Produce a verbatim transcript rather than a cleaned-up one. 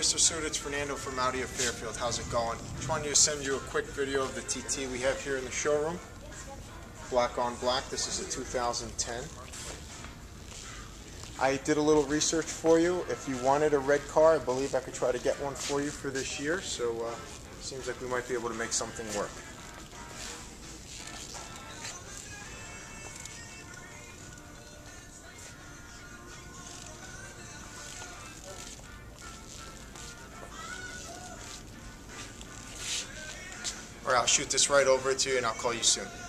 Mister Suit, it's Fernando from Audi of Fairfield. How's it going? Just wanted to send you a quick video of the T T we have here in the showroom. Black on black. This is a two thousand ten. I did a little research for you. If you wanted a red car, I believe I could try to get one for you for this year. So uh, seems like we might be able to make something work. Or I'll shoot this right over to you and I'll call you soon.